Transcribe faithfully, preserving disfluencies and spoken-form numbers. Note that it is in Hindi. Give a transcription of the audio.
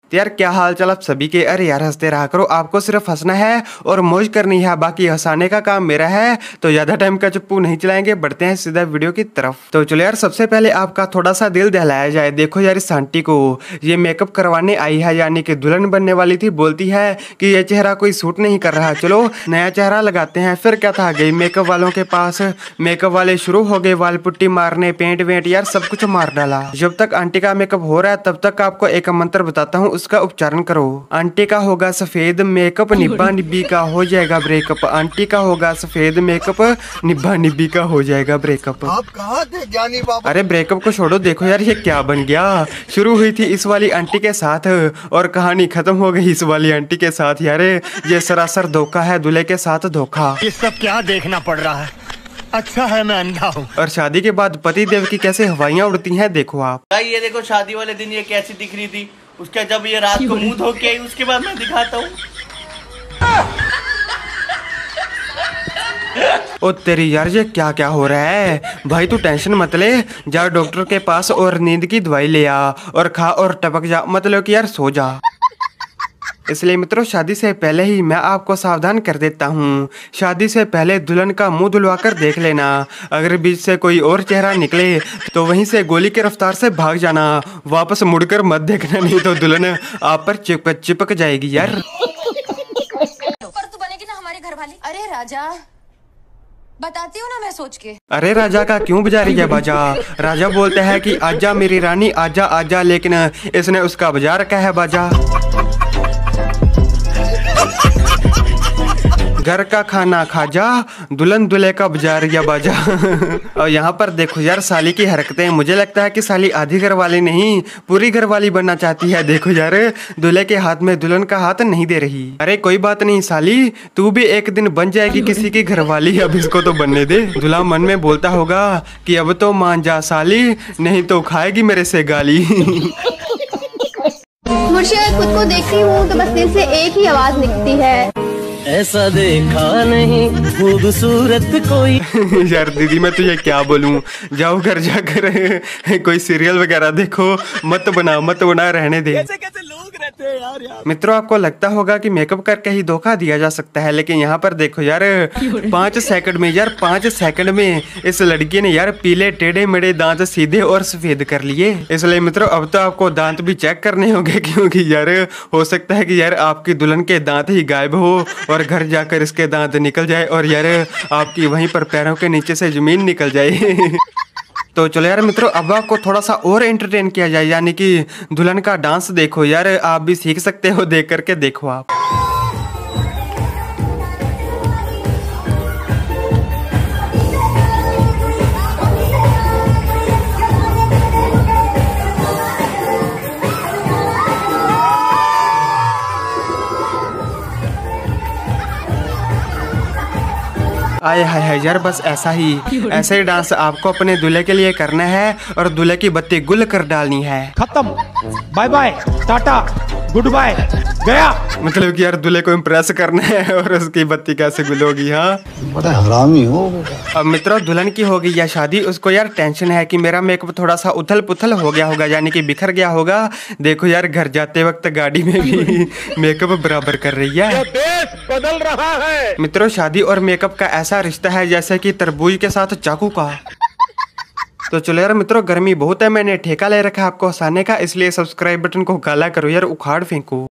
यार क्या हाल चाल आप सभी के। अरे यार हंसते रहा करो, आपको सिर्फ हंसना है और मौज करनी है, बाकी हंसाने का काम मेरा है। तो ज्यादा टाइम का चप्पू नहीं चलाएंगे, बढ़ते हैं सीधा वीडियो की तरफ। तो चलो यार सबसे पहले आपका थोड़ा सा दिल दहलाया जाए। देखो यार इस आंटी को ये मेकअप करवाने आई है, यानी कि दुल्हन बनने वाली थी। बोलती है कि ये चेहरा कोई सूट नहीं कर रहा, चलो नया चेहरा लगाते हैं। फिर क्या था, गई मेकअप वालों के पास, मेकअप वाले शुरू हो गए वाल पुट्टी मारने, पेंट वेंट यार सब कुछ मार डाला। जब तक आंटी का मेकअप हो रहा है तब तक आपको एक मंत्र बताता हूँ, उसका उच्चारण करो। आंटी का होगा सफेद मेकअप, निब्बा निब्बी का हो जाएगा ब्रेकअप। आंटी का होगा सफेद मेकअप, निब्बा निब्बी का हो जाएगा ब्रेकअप। आप कहाँ थे ज्ञानी बाबा? अरे ब्रेकअप को छोड़ो, देखो यार ये क्या बन गया। शुरू हुई थी इस वाली आंटी के साथ और कहानी खत्म हो गई इस वाली आंटी के साथ। यार ये सरासर धोखा है, दूल्हे के साथ धोखा। ये सब क्या देखना पड़ रहा है? अच्छा है मैं अंधा हूँ। और शादी के बाद पति देव की कैसे हवाइयाँ उड़ती हैं देखो आप। भाई ये देखो शादी वाले दिन ये कैसी दिख रही थी, उसका जब ये रात को मुंह धो के आई उसके बाद मैं दिखाता हूँ। ओ तेरी यार ये क्या क्या हो रहा है भाई, तू टेंशन मत ले, जा डॉक्टर के पास और नींद की दवाई ले आ और खा और टपक जा, मतलब कि यार सो जा। इसलिए मित्रों शादी से पहले ही मैं आपको सावधान कर देता हूँ, शादी से पहले दुल्हन का मुंह धुलवा कर देख लेना। अगर बीच से कोई और चेहरा निकले तो वहीं से गोली की रफ्तार से भाग जाना, वापस मुड़कर मत देखना, नहीं तो दुल्हन आप पर चिपक चिपक जाएगी यार। पर तू बनेगी ना हमारे घर वाली। अरे राजा बताती हूँ ना मैं सोच के। अरे राजा का क्यों बजा रही है बाजा? राजा बोलते हैं कि आजा मेरी रानी आजा आजा, लेकिन इसने उसका बजा रखा है बाजा। घर का खाना खा जा, दुल्हन दूल्हे का बजा रही है बाजा। और यहाँ पर देखो यार साली की हरकतें, मुझे लगता है कि साली आधी घर वाली नहीं पूरी घर वाली बनना चाहती है। देखो यार दूल्हे के हाथ में दुल्हन का हाथ नहीं दे रही। अरे कोई बात नहीं साली, तू भी एक दिन बन जाएगी किसी की घर वाली, अब इसको तो बनने दे। दूल्हा मन में बोलता होगा कि अब तो मान जा साली, नहीं तो खाएगी मेरे से गाली। मुझे खुद को देखती हूँ तो बस दिल से एक ही आवाज निकलती है, ऐसा देखा नहीं खूबसूरत कोई। यार दीदी मैं तुझे क्या बोलूं, जाओ घर जाकर कोई सीरियल वगैरह देखो, मत बना मत बना रहने दे। कैसे कैसे लोग रहते हैं यार यार। मित्रों आपको लगता होगा कि मेकअप करके ही धोखा दिया जा सकता है, लेकिन यहाँ पर देखो यार पाँच सेकंड में यार पाँच सेकंड में इस लड़की ने यार पीले टेढ़े मेढ़े दांत सीधे और सफेद कर लिए। इसलिए मित्रों अब तो आपको दांत भी चेक करने होंगे, क्योंकि यार हो सकता है कि यार आपकी दुल्हन के दांत ही गायब हो और घर जाकर इसके दांत निकल जाए और यार आपकी वहीं पर पैरों के नीचे से जमीन निकल जाए। तो चलो यार मित्रों अब आपको थोड़ा सा और एंटरटेन किया जाए, यानी कि दुल्हन का डांस देखो यार, आप भी सीख सकते हो, देख करके देखो आप। आए हाय हाय यार बस ऐसा ही ऐसे ही डांस आपको अपने दूल्हे के लिए करना है और दूल्हे की बत्ती गुल कर डालनी है। खत्म, bye bye tata goodbye गया। मतलब कि यार दूल्हे को इम्प्रेस करना है और उसकी बत्ती कैसे गुल होगी। हाँ बड़ा हरामी हो। अब मित्रों दुल्हन की हो गई या शादी, उसको यार टेंशन है कि मेरा मेकअप थोड़ा सा उथल पुथल हो गया होगा, यानी कि बिखर गया होगा। देखो यार घर जाते वक्त गाड़ी में भी मेकअप बराबर कर रही है। देश बदल रहा है। मित्रों शादी और मेकअप का ऐसा रिश्ता है जैसे कि तरबूज के साथ चाकू का। तो चलो यार मित्रों गर्मी बहुत है, मैंने ठेका ले रखा है आपको हंसाने का, इसलिए सब्सक्राइब बटन को काला करो यार, उखाड़ फेंको।